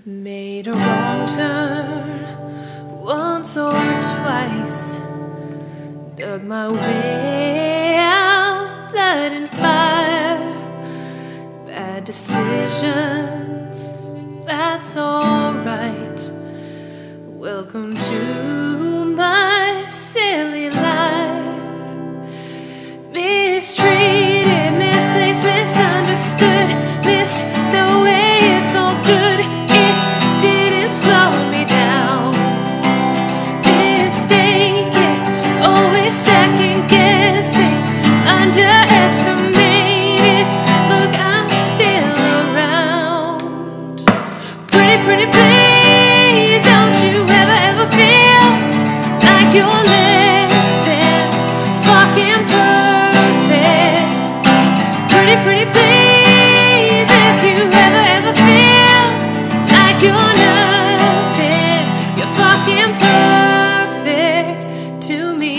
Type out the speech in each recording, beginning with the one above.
Made a wrong turn once or twice, dug my way out, blood and fire, bad decisions, that's alright. Welcome to my silly life. Mistreated, misplaced, misunderstood, miss the way it's all good. It didn't slow me down. Mistaken, always second guessing, underestimated. Look, I'm still around. Pretty please, don't you ever feel like you're less than fucking perfect. Pretty please, if you ever feel like you're nothing, you're fucking perfect to me.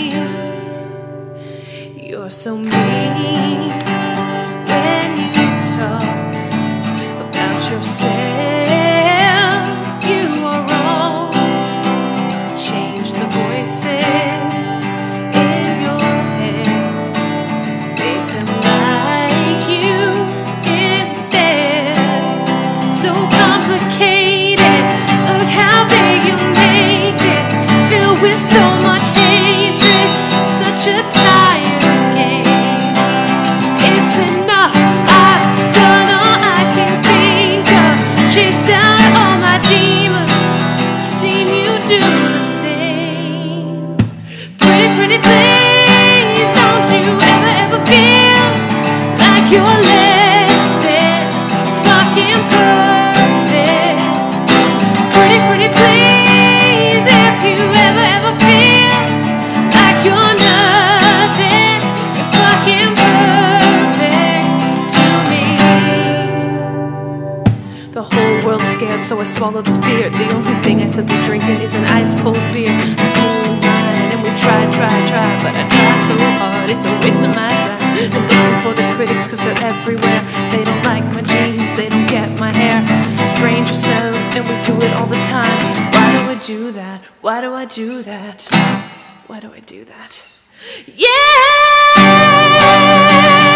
You're so mean when you talk about yourself. You are wrong. Change the voices in your head, make them like you instead. So complicated, look how big you make it, filled with so much hatred, such a tired game. It's enough, I've done all I can think of, chased down all my demons, seen you do the same. Pretty please, don't you ever feel like you're less than fucking perfect. Pretty please, if you ever feel like you're nothing, you're fucking perfect to me. The whole world's scared, so I swallowed the fear. The only thing I could be drinking is an ice cold beer. The cold wine, and we try, but I try so hard, it's a waste of my time. And looking for the critics, cause they're everywhere. They don't like my jeans, they don't get my hair. Strange yourselves, and we do it all the time. Why do I do that? Why do I do that? Why do I do that? Yeah!